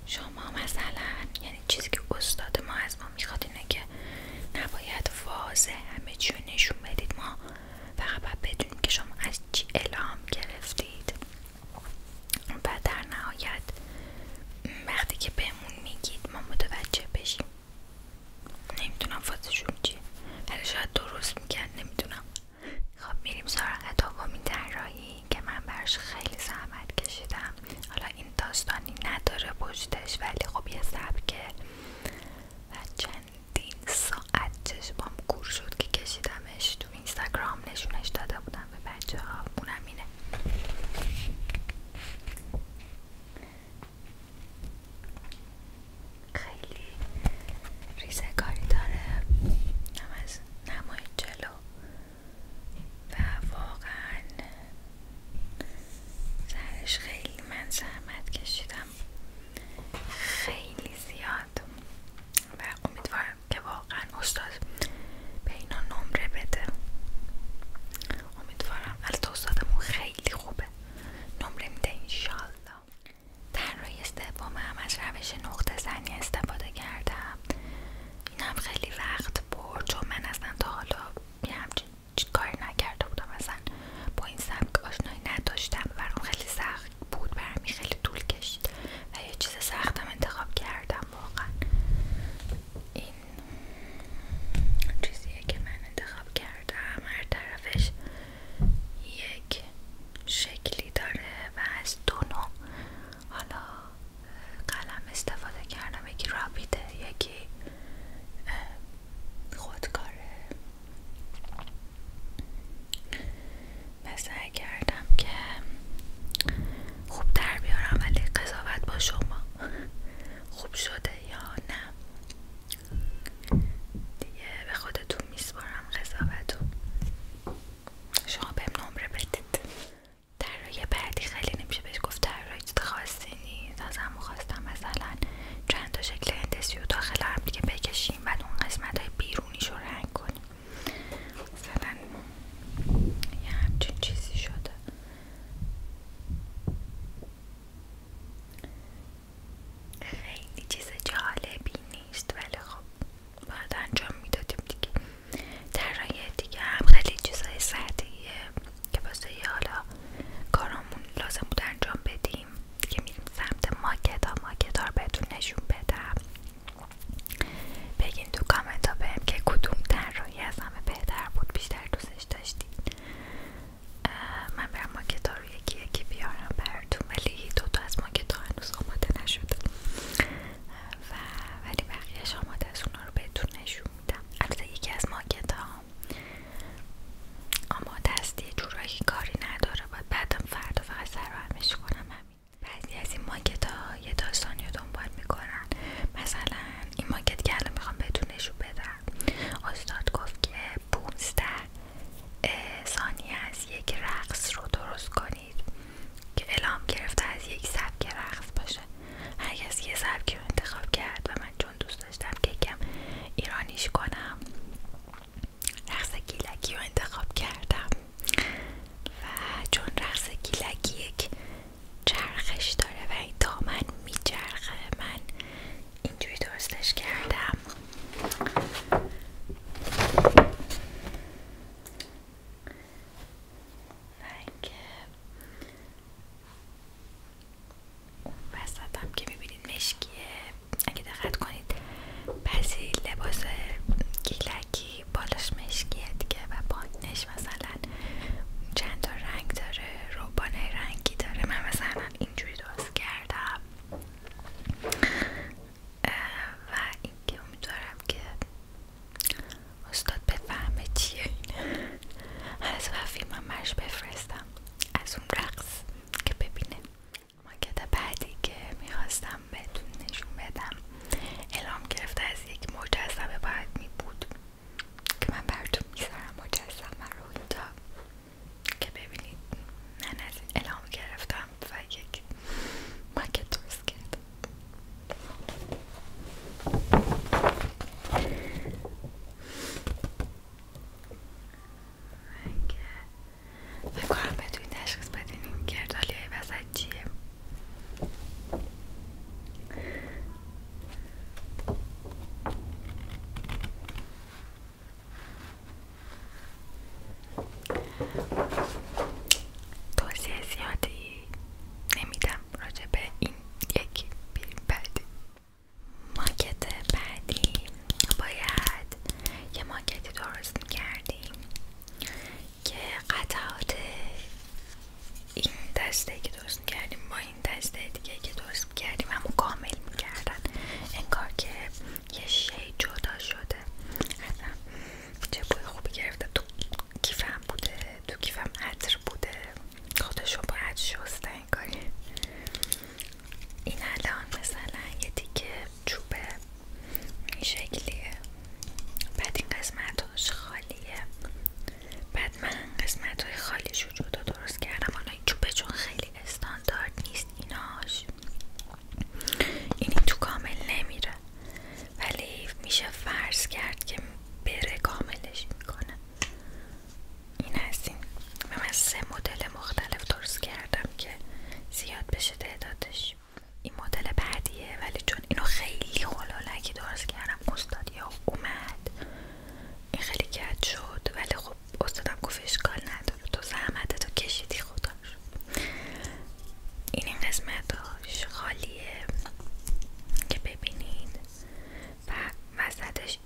شما مثلا یعنی چیزی که استاد ما از ما میخواد اینه که نباید واضح همه چی رو نشون بدید، ما فقط باید بدونیم که شما از چی الهام گرفتید. و در نهایت وقتی که بهمون میگید ما متوجه بشیم. نمیدونم فازشون چیه، ولی شاید درست میگن، نمیدونم. خب میریم سراغ دومین طراحی که من براش خیلی زحمت کشیدم. حالا این داستانی نداره پشتش، ولی خب یه سبکه و چندین ساعت چشمام کور شد که کشیدمش. تو اینستاگرام نشونش داده بودم به بچه ها. اونم اینه. خیلی ریزه‌کاری داره هم از نمای جلو و واقعا سرش خیلی من زحمت کشیدم، خیلی زیاد. و امیدوارم که واقعا استاد به اینا نمره بده. امیدوارم. البته استادمون خیلی خوبه، نمره میده انشالله. طراحی سوم هم از روش نقطه زنی استفاده کردم. این هم خیلی وقت برد چون من اصلا تا حالا یه همچین کاری نکرده بودم، اصلا با این سبک آشنایی نداشتم. برام خیلی سخت بود، برام خیلی طول کشید و یه چیز سختم انتخاب کردم. واقعا این چیزیه که من انتخاب کردم. هر طرفش یک شکلی داره و از دو نوع حالا قلم استفاده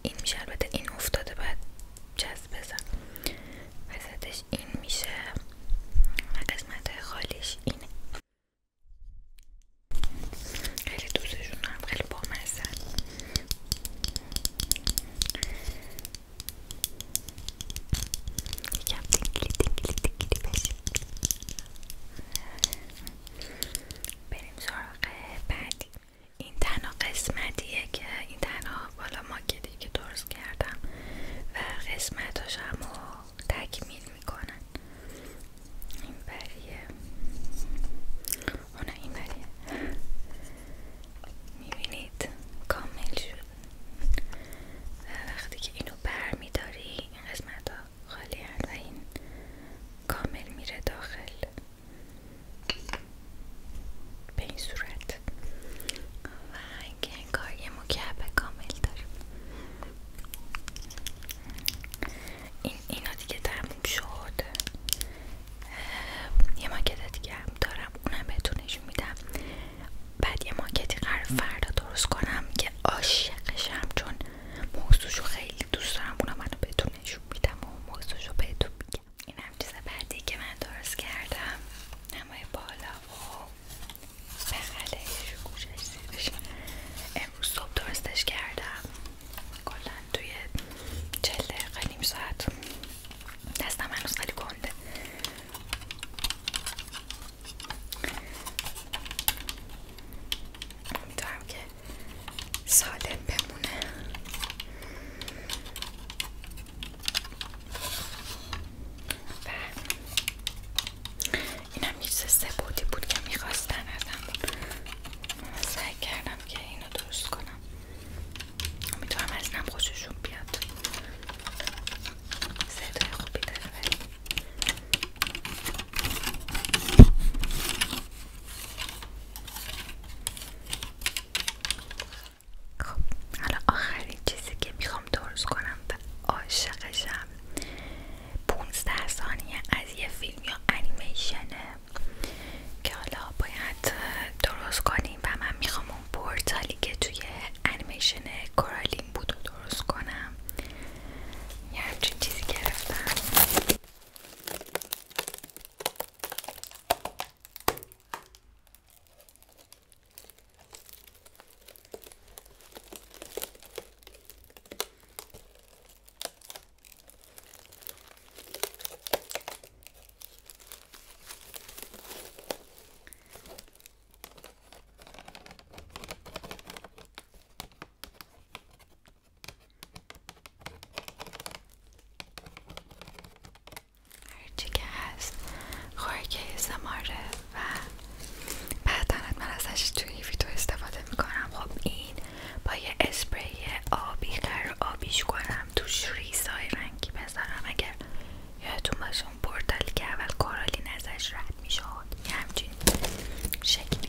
این میشه. البته این افتاده باید جذب بزن وسطش. این میشه و قسمت خالیش اینه. خیلی دوستشون دارم، خیلی بامزه. یکم تینگلی تینگلی تینگلی بشه. بریم سراغ بعدی. این تنها قسمتیه که این تنها بالا ماکتی که درست کردم و قسمتاش همو تکمیل میکنن. این بریه اونه، این بریه. میبینید کامل شد. وقتی که اینو بر میداری این قسمت ها خالی هست و این کامل میره داخل به این صورت. و اینکه انگار یه مکعب کامل داریم. اینا دیگه تموم شد. یه ماکت دیگه هم دارم، اونم بهتون نشون میدم. بعد یه ماکتی قرار فردا درست کنم که عاشقشم، چون موضوعشو خیلی دوست دارم. اونم منو بهتون نشون میدم و موضوعشو بهتون میگم. این هم چیز بعدی که من درست کردم، نمای بالا و بغلش و گوشش زیرش. امروز صبح درستش کردم، کلا توی 40 دقیقه نیم ساعت. دستم هنوز خیلی گنده. امیدوارم که سالم بمونه. و اینم یه چیز سه‌بعدی بود که میخواستن ازم. من سعی کردم که اینو درست کنم. امیدوارم از اینم خوششون بیاد. صدای خوبی داره. خب حالا آخرین چیزی که میخوام درست کنم و عاشقشم 15 ثانیه از یه فیلم یا انیمیشنه که حالا باید درست کنیم و من میخوام اون پورتالی که توی انیمیشن کورالین بود رو درست کنم. یه همچین چیزی گرفتم. هرچی که هست خوراک ASMR و بعدا من ازش توی ویدیو استفاده میکنم. خب این با یه اسپری آبی قرار آبیش کنم، توش ریزای رنگی بذارم. اگر یادتون باشه اون پورتالی که اول کورالین ازش رد میشد یه همچین شکلی